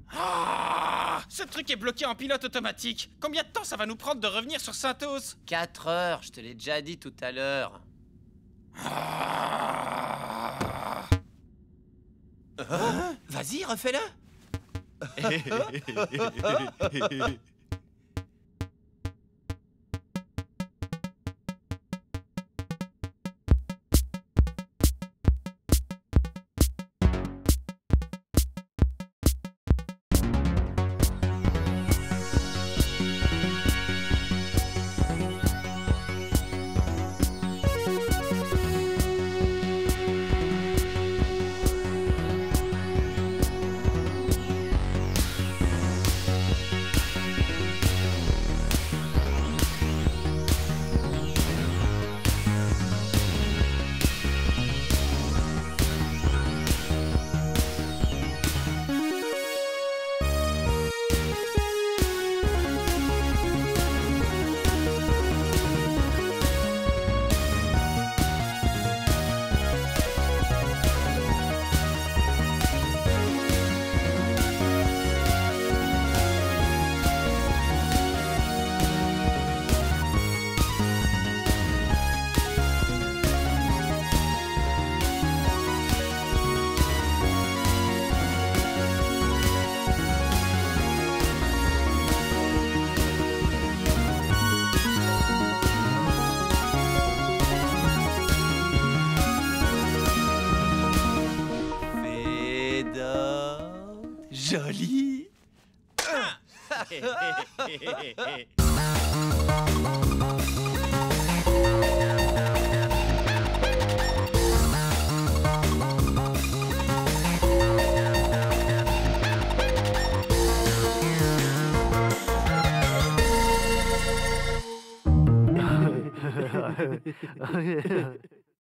Ah, ce truc est bloqué en pilote automatique. Combien de temps ça va nous prendre de revenir sur Saint-Os? 4 heures, je te l'ai déjà dit tout à l'heure. Vas-y, refais-le. Joli. Oh, yeah.